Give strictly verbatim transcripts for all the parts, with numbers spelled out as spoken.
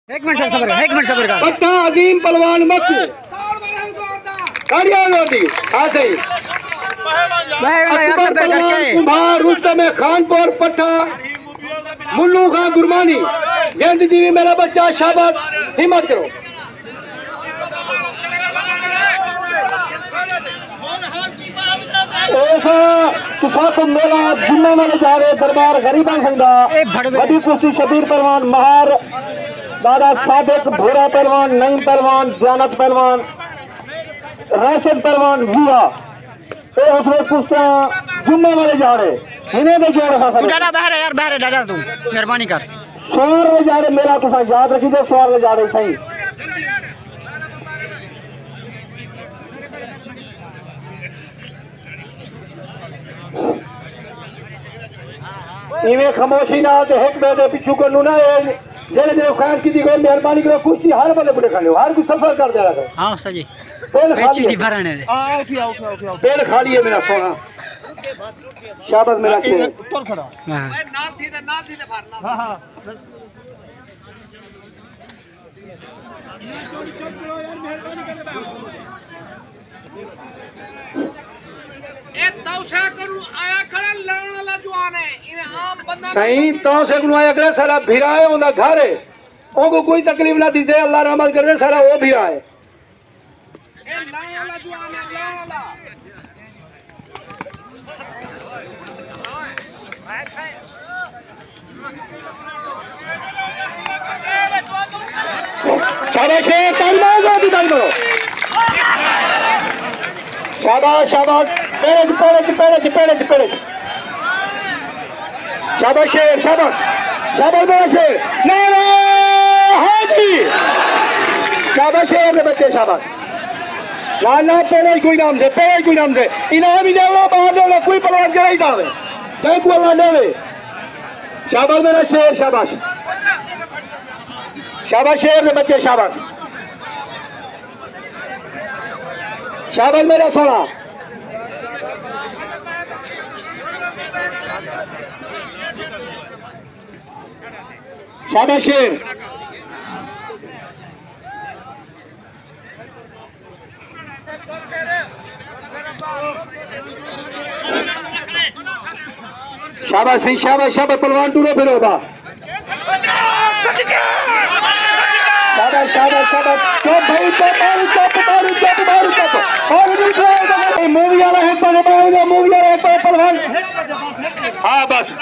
एक minute sir सबर एक मिनट सबर कर पट्टा अजीम पहलवान मक्कू गाड़ियां लोटी हाँ सही अकबर पहलवान कुम्हार रुस्तम खानपुर पट्टा मुन्नू खान गुरमानी जयंत जी भी मेरा बच्चा शाबाश हिम्मत करो ऐसा मेला जिम्मे वाले जा रहे दरबार गरीबा संगा बड़ी कुश्ती शबीर पहलवान महार दादा सादिक भोरा पहलवान नईम पहलवान जानत पहलवान राशिद पहलवान युवा उसमें कुश्तियां जुम्मे वाले जा रहे इन्हें भी जोड़ हासिल डाला बाहर है यार बाहर है डाला तू मेहरबानी कर सवार ले जा रहे मेरा तुसा याद रखी जो सवार ले जा रहे सही इवें खामोशी ना ते एक बे दे पिछू करनू ना जेड़े जेड़े खैर की दी कोई मेहरबानी करो कुश्ती हर बंदे बुढ़े खाने हर कोई सफर कर दे रहा हां उस्ताद जी पेड़ खाली है भरने दे हां उठिया उठिया उठिया पेड़ खाली है मेरा सोना शाबाश मेरा शेर ऊपर खड़ा हां नाल थी ते नाल थी ते भरना हां हां ए तौसा करू आया खड़ा लड़न वाला जवान है इने आम बंदा सही तौसे करू आया खड़ा सारा भिराए ओंदा घर है ओको कोई तकलीफ ना दिसे अल्लाह रहमत करे सारा वो भिराए ए लड़न वाला जवान है लड़न वाला शाबाश है तालिबान दो तालिबान शाबाश शाबाश पेड़ पेड़ पेड़ पेड़ पेड़ शाबाश शेर शाबाश शाबाश मेरा शेर नारा हाजी शाबाश शेर ने बच्चे शाबाश लाना पेड़ कोई नाम से पेड़ कोई नाम से इनाम ही देवला बाहर देवला कोई परवाह करे ही दावे चाहे कोई अल्लाह देवे शाबाश मेरा शेर शाबाश शाबाश शेर ने बच्चे शाबाश शाबाश मेरा सोना शाबाश शेर शाबाश सिंह शाबाश शाबाश पहलवान टूरो फिरो बा शाबाश शाबाश शाबाश चुप भाई चुप मारू चुप मारू चुप मारू चुप और दूसरा मूवी वाला है पर बाएगा मूवी वाला है पर पहलवान हां बस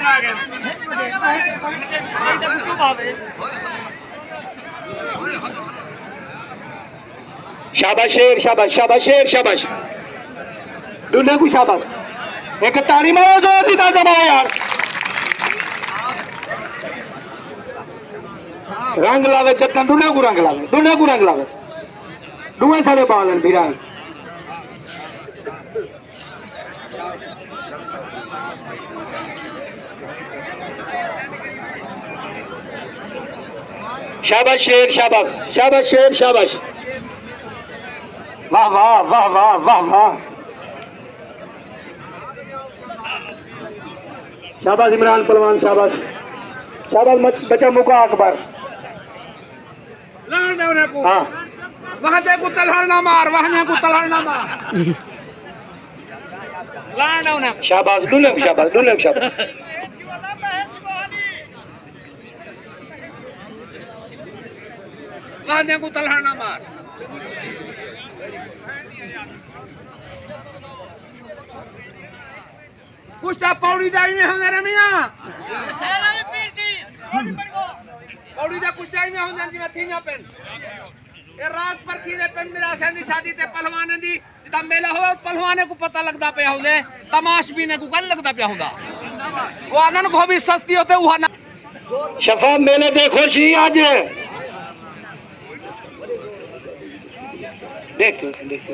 शाबाश शेर शाबाश शाबाश शेर शाबाश दूल्हे को शाबाश एक ताली मारो जोर से दबाओ यार रंग लावे जतन दूल्हे को रंग लावे दूल्हे को रंग लावे दुए सारे बालन भिराए शाबाश शेर शाबाश शाबाश शेर शाबाश वाह वाह वाह वाह वाह वाह शाबाश इमरान पहलवान शाबाश शाबाश बचा मुका अकबर लड़ने उन्हें को हाँ वहाँ जाए को तलहड़ना मार वहाँ जाए को तलहड़ना मार लड़ने उन्हें शाबाश दुल्हन शाबाश दुल्हन शाबाश वहाँ जाए को तलहड़ना मार कुछ पौड़ी जाई में हमारे मियाँ पौड़ी जा कुछ जाई में होंगे जी मैं थी ना पेन ये रात पर की दे पेन मेरा शादी शादी ते पहलवान दी जिदा मेला हो पहलवाने को पता लगता पे होंगे तमाश भी ने को कल लगता पे होगा वो आनंद को भी सस्ती होते वो ना शफा मेले दे खुशी आज देख देख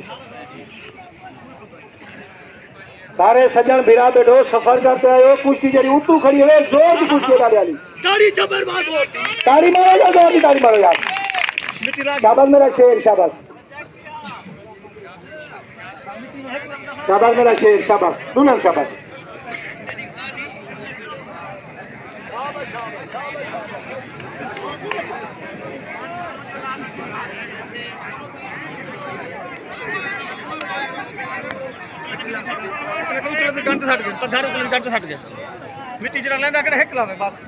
सारे सज्जन भिरा बैठो सफर करते आयो कुश्ती जरी उठू खड़ी है जोर की कुश्ती डाली वाली ताड़ी से बर्बाद हो ताड़ी मारो यार जोर की ताड़ी मारो यार शाबाश मेरा शेर शाबाश शाबाश मेरा शेर शाबाश दुल्हन शाबाश गंट सट गए तो घर उतले गंट सट गए मिट्टी जरा लेंदा कड़े हिक लावे बस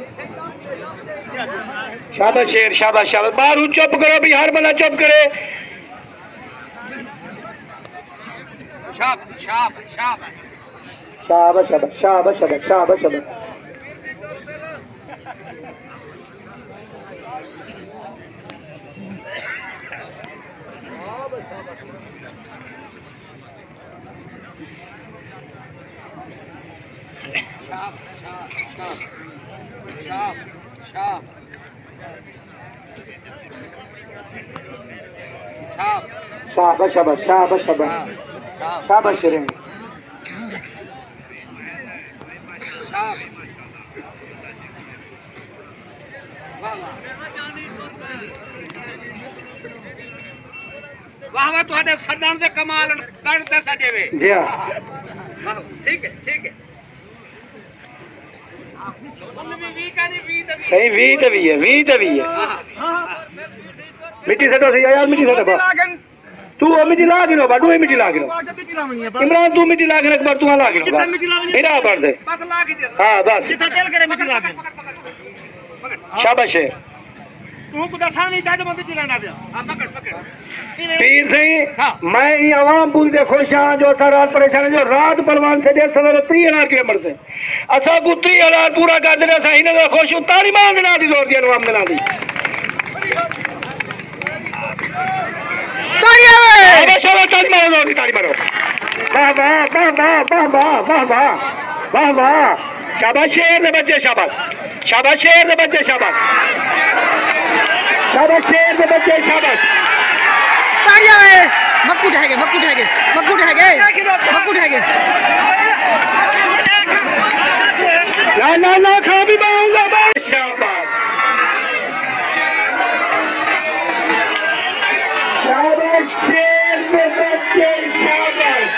शाबाश शेर शाबाश शाबाश बाहर चुप करो भी हर बंदा चुप करे शाब शाब शाब शाबाश शाबाश शाबाश शाबाश शाबाश शाबाश शाब शाब शाब शाब शाब शाबाश शाबाश शाबाश शाबाश शाबाश शेर शाब वाह वाह तुहाडे सदन दे कमाल कण ते साडे वे जी हां वाह ठीक है ठीक है सही वी ते वी है वी ते वी है मिट्टी सटो सही यार मिट्टी सटो तू वो मिट्टी ला गिनो बाडू मिट्टी ला गिनो इमरान तू मिट्टी ला गिनो एक बार तू ला गिनो मेरा पड़ दे बस ला के दे हां बस जितना तेल करे मिट्टी ला के शाबाश है तू को दसा नहीं जादे मैं मिट्टी लाना पिया हां पकड़ पकड़ पीर सिंह मैं ही आवाम पूरी दे खुश हां जो रात परेशान है जो रात परवान से डेढ़ सौ तीस हजार किलोमीटर से असा को तीस हजार पूरा कर देना सही ना खुश हूं ताली मार देना दी जोर दी आवाम देना दी तालियां वे शाबाश ताली मारो जोर दी ताली मारो वाह वाह वाह वाह वाह वाह वाह वाह वाह शाबाश शेर दे बच्चे शाबाश शाबाश शेर दे बच्चे शाबाश शाबाश शेर दे बच्चे शाबाश तालियां वे मक्कू ढह गए मक्कू ढह गए मक्कू ढह गए मक्कू ढह गए ना ना ना खा भी पाऊंगा शाबाश शाबाश शेर दे बच्चे शाबाश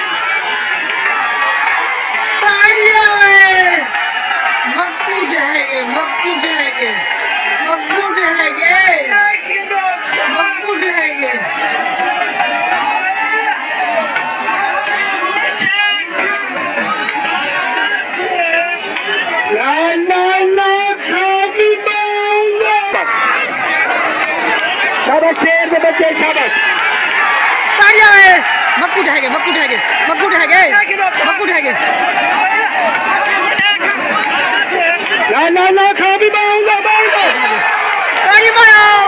तालियां वे मक्कू ढह गए मक्कू ढह गए मक्कू ढह गए मक्कू ढह गए ना ना ना खा भी पाऊंगा शाबाश शेर दे बच्चे शाबाश तालियां वे मक्कू ढह गए मक्कू ढह गए मक्कू ढह गए मक्कू ढह गए ना ना ना खा भी पाऊंगा ताली मारो